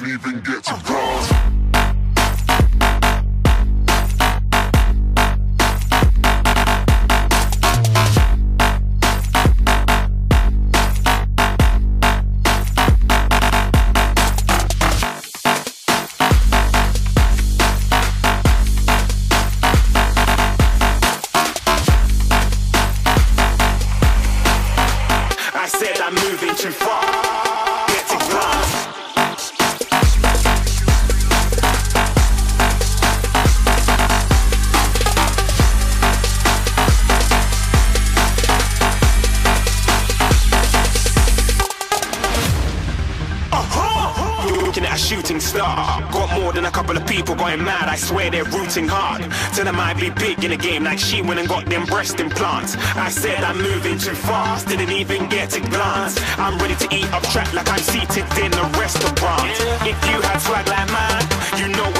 didn't even get to cross. I said I'm moving too far. Get to glass. Looking at a shooting star. Got more than a couple of people going mad. I swear they're rooting hard. Tell them I'd be big in the game like she went and got them breast implants. I said I'm moving too fast, didn't even get a glance. I'm ready to eat up track like I'm seated in a restaurant. If you had swag like mine, you know